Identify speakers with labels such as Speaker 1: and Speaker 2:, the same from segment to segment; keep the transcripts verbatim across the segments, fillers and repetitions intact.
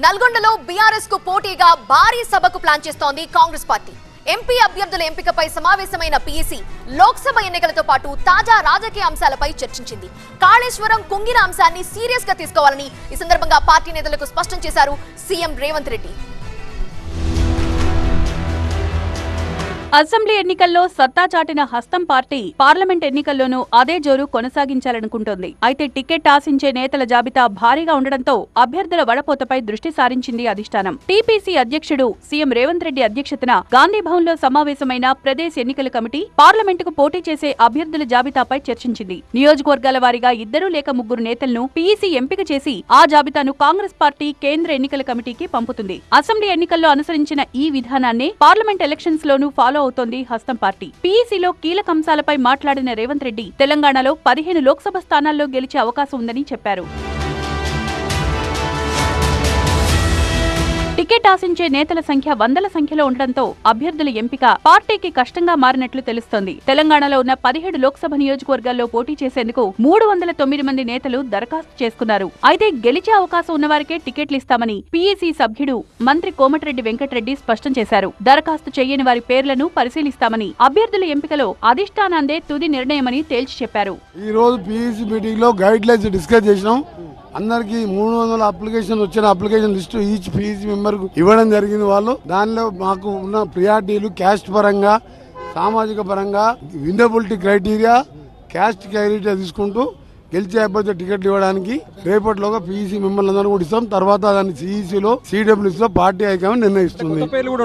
Speaker 1: నల్గొండలో బీఆర్ఎస్ కు పోటీగా భారీ సభకు ప్లాన్ చేస్తోంది కాంగ్రెస్ పార్టీ. ఎంపీ అభ్యర్థుల ఎంపికపై సమావేశమైన పీఈసీ లోక్సభ ఎన్నికలతో పాటు తాజా రాజకీయ అంశాలపై చర్చించింది. కాళేశ్వరం కుంగిన అంశాన్ని సీరియస్ గా తీసుకోవాలని ఈ సందర్భంగా పార్టీ నేతలకు స్పష్టం చేశారు సీఎం రేవంత్ రెడ్డి.
Speaker 2: అసెంబ్లీ ఎన్నికల్లో సత్తా చాటిన హస్తం పార్టీ పార్లమెంట్ ఎన్నికల్లోనూ అదే జోరు కొనసాగించాలనుకుంటోంది. అయితే టికెట్ ఆశించే నేతల జాబితా భారీగా ఉండడంతో అభ్యర్థుల వడపోతపై దృష్టి సారించింది అధిష్టానం. టీపీసీ అధ్యక్షుడు సీఎం రేవంత్ రెడ్డి అధ్యక్షతన గాంధీభవన్ లో సమావేశమైన ప్రదేశ్ ఎన్నికల కమిటీ పార్లమెంటుకు పోటీ చేసే అభ్యర్థుల జాబితాపై చర్చించింది. నియోజకవర్గాల వారీగా ఇద్దరు లేక ముగ్గురు నేతలను పీఈసీ ఎంపిక చేసి ఆ జాబితాను కాంగ్రెస్ పార్టీ కేంద్ర ఎన్నికల కమిటీకి పంపుతుంది. అసెంబ్లీ ఎన్నికల్లో అనుసరించిన ఈ విధానాన్ని పార్లమెంట్ ఎలక్షన్స్ లోనూ ఫాలో అవుతోంది హస్తం పార్టీ. పీఈసీలో కీలక అంశాలపై మాట్లాడిన రేవంత్ రెడ్డి తెలంగాణలో పదిహేను లోక్సభ స్థానాల్లో గెలిచే అవకాశం ఉందని చెప్పారు. టికెట్ ఆశించే నేతల సంఖ్య వందల సంఖ్యలో ఉండడంతో అభ్యర్థుల ఎంపిక పార్టీకి కష్టంగా మారినట్లు తెలుస్తోంది. తెలంగాణలో ఉన్న పదిహేడు లోక్సభ నియోజకవర్గాల్లో పోటీ చేసేందుకు మూడు వందల తొమ్మిది మంది నేతలు దరఖాస్తు చేసుకున్నారు. అయితే గెలిచే అవకాశం ఉన్నవారికే టికెట్లు ఇస్తామని పీఈసీ సభ్యుడు మంత్రి కోమటిరెడ్డి వెంకటరెడ్డి స్పష్టం చేశారు. దరఖాస్తు చేయని వారి పేర్లను పరిశీలిస్తామని, అభ్యర్థుల ఎంపికలో అధిష్టానాందే తుది నిర్ణయమని తేల్చి చెప్పారు.
Speaker 3: ఈ రోజు పీఈసీ మీటింగ్ లో గైడ్ లైన్స్ డిస్కస్ చేసినాం. అందరికి మూడు వందల అప్లికేషన్ వచ్చిన application list each PEC member కు ఇవ్వడం జరిగింది. వాళ్ళు దానిలో మాకు ఉన్న ప్రియారిటీలు క్యాస్ట్ పరంగా, సామాజిక పరంగా, వినబిలిటీ క్రైటీరియా, క్యాస్ట్ క్రైటీరియా తీసుకుంటూ గెలిచే అభ్యర్థి టికెట్లు ఇవ్వడానికి రేపటిలోగా పీఈసీ మెంబర్లు అందరూ కూడా ఇస్తాం. తర్వాత దాన్ని సిఈసీలో సిడబ్ల్యూసీ లో పార్టీ హైకమాండ్ నిర్ణయిస్తుంది.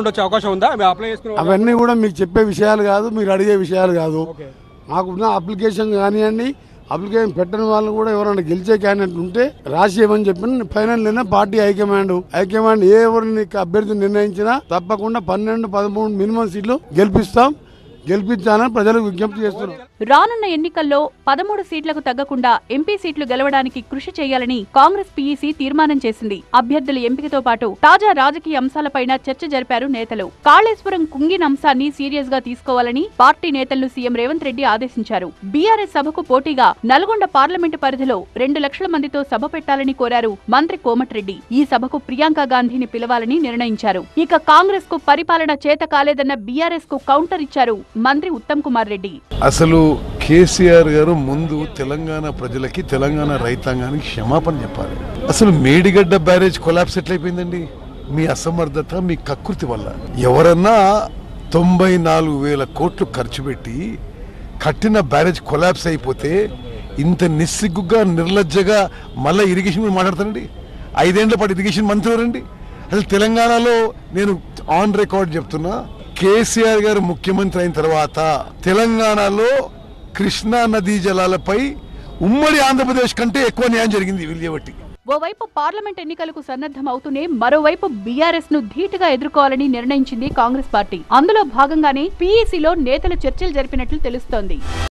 Speaker 3: అవన్నీ కూడా మీకు చెప్పే విషయాలు కాదు, మీరు అడిగే విషయాలు కాదు. మాకున్న అప్లికేషన్ కానివ్వండి, అప్లికేషన్ పెట్టని వాళ్ళు కూడా ఎవరైనా గెలిచే క్యాండిడేట్ ఉంటే రాసేయమని చెప్పిన ఫైనల్ నిర్ణయం పార్టీ హైకమాండ్ హైకమాండ్ ఏ ఎవరిని అభ్యర్థిని నిర్ణయించినా తప్పకుండా పన్నెండు పదమూడు మినిమం సీట్లు గెలిపిస్తాం, గెలిపించాలని ప్రజలకు విజ్ఞప్తి చేస్తున్నారు.
Speaker 2: రానున్న ఎన్నికల్లో పదమూడు సీట్లకు తగ్గకుండా ఎంపీ సీట్లు గెలవడానికి కృషి చేయాలని కాంగ్రెస్ పీఈసీ తీర్మానం చేసింది. అభ్యర్థుల ఎంపికతో పాటు తాజా రాజకీయ అంశాలపైన చర్చ జరిపారు నేతలు. కాళేశ్వరం కుంగిన అంశాన్ని సీరియస్ గా తీసుకోవాలని పార్టీ నేతలను సీఎం రేవంత్ రెడ్డి ఆదేశించారు. బీఆర్ఎస్ సభకు పోటీగా నల్గొండ పార్లమెంటు పరిధిలో రెండు లక్షల మందితో సభ పెట్టాలని కోరారు మంత్రి కోమటిరెడ్డి. ఈ సభకు ప్రియాంక గాంధీని పిలవాలని నిర్ణయించారు. ఇక కాంగ్రెస్ కు పరిపాలన చేత కాలేదన్న బీఆర్ఎస్ కు కౌంటర్ ఇచ్చారు మంత్రి ఉత్తమ్ కుమార్ రెడ్డి.
Speaker 4: అసలు కేసీఆర్ గారు ముందు తెలంగాణ ప్రజలకి, తెలంగాణ రైతాంగానికి క్షమాపణ చెప్పాలి. అసలు మేడిగడ్డ బ్యారేజ్ కొలాప్స్ ఎట్లయిపోయిందండి? మీ అసమర్థత, మీ కకృతి వల్ల. ఎవరన్నా తొంభై నాలుగు వేల కోట్లు ఖర్చు పెట్టి కట్టిన బ్యారేజ్ కొలాప్స్ అయిపోతే ఇంత నిస్సిగ్గుగా, నిర్లజ్జగా మళ్ళీ ఇరిగేషన్ మాట్లాడతానండి? ఐదేళ్ల పాటు ఇరిగేషన్ మంత్రి ఎవరండి? అసలు తెలంగాణలో నేను ఆన్ రికార్డ్ చెప్తున్నా, కేసీఆర్ గారు ముఖ్యమంత్రి అయిన తర్వాత తెలంగాణలో కృష్ణా నదీ జలాలపై ఉమ్మడి ఆంధ్రప్రదేశ్ కంటే ఎక్కువ న్యాయం జరిగింది వీళ్ళబట్టి.
Speaker 2: ఓవైపు పార్లమెంట్ ఎన్నికలకు సన్నద్ధం అవుతూనే మరోవైపు బీఆర్ఎస్ ను ధీటుగా ఎదుర్కోవాలని నిర్ణయించింది కాంగ్రెస్ పార్టీ. అందులో భాగంగానే పీఈసీలో నేతలు చర్చలు జరిపినట్లు తెలుస్తోంది.